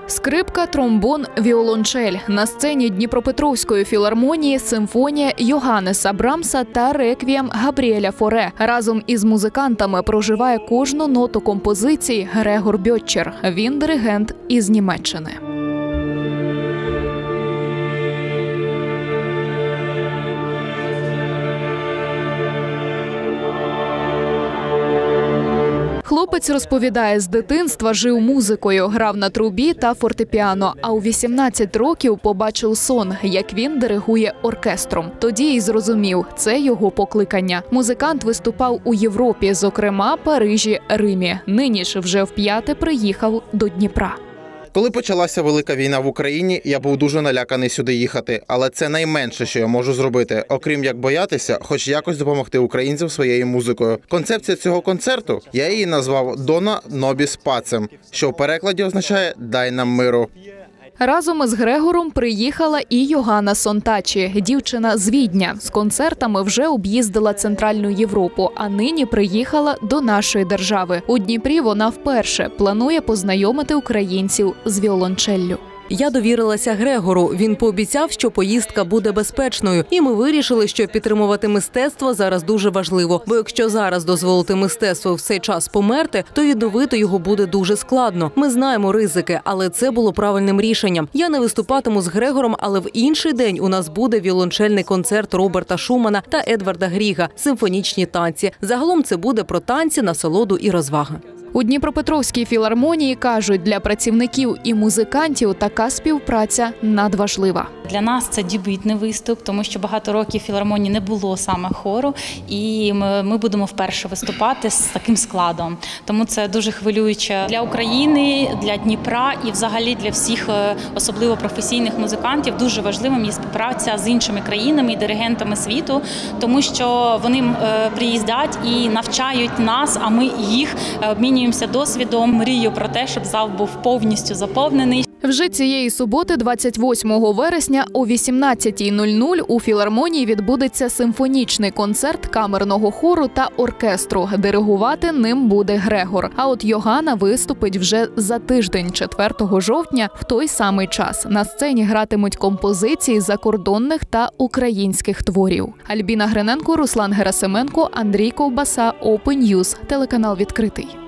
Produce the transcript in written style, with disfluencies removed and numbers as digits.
Скрипка, тромбон, віолончель. На сцені Дніпропетровської філармонії симфонія Йоганнеса Брамса та реквієм Габріеля Форе. Разом із музикантами проживає кожну ноту композиції Грегор Бьотчер. Він диригент із Німеччини. Хлопець розповідає, з дитинства жив музикою, грав на трубі та фортепіано, а у 18 років побачив сон, як він диригує оркестром. Тоді й зрозумів – це його покликання. Музикант виступав у Європі, зокрема Парижі, Римі. Нині ж вже вп'яте приїхав до Дніпра. Коли почалася велика війна в Україні, я був дуже наляканий сюди їхати. Але це найменше, що я можу зробити. Окрім як боятися, хоч якось допомогти українцям своєю музикою. Концепція цього концерту, я її назвав «Дона Нобіс Пацем», що в перекладі означає «Дай нам миру». Разом із Грегором приїхала і Йоганна Сонтачі, дівчина з Відня. З концертами вже об'їздила Центральну Європу, а нині приїхала до нашої держави. У Дніпрі вона вперше планує познайомити українців з віолончеллю. Я довірилася Грегору. Він пообіцяв, що поїздка буде безпечною. І ми вирішили, що підтримувати мистецтво зараз дуже важливо. Бо якщо зараз дозволити мистецтву в цей час померти, то відновити його буде дуже складно. Ми знаємо ризики, але це було правильним рішенням. Я не виступатиму з Грегором, але в інший день у нас буде віолончельний концерт Роберта Шумана та Едварда Гріга – симфонічні танці. Загалом це буде про танці, насолоду і розваги. У Дніпропетровській філармонії кажуть, для працівників і музикантів така співпраця надважлива. Для нас це дебютний виступ, тому що багато років в філармонії не було саме хору, і ми будемо вперше виступати з таким складом. Тому це дуже хвилююче для України, для Дніпра і взагалі для всіх, особливо професійних музикантів. Дуже важливим є співпраця з іншими країнами і диригентами світу, тому що вони приїздять і навчають нас, а ми їх обмінюємося досвідом. Мрію про те, щоб зал був повністю заповнений. Вже цієї суботи, 28 вересня, о 18:00 у філармонії відбудеться симфонічний концерт камерного хору та оркестру. Диригувати ним буде Грегор. А от Йоганна виступить вже за тиждень, 4 жовтня, в той самий час. На сцені гратимуть композиції закордонних та українських творів. Альбіна Гриненко, Руслан Герасименко, Андрій Ковбаса, Open News, телеканал «Відкритий».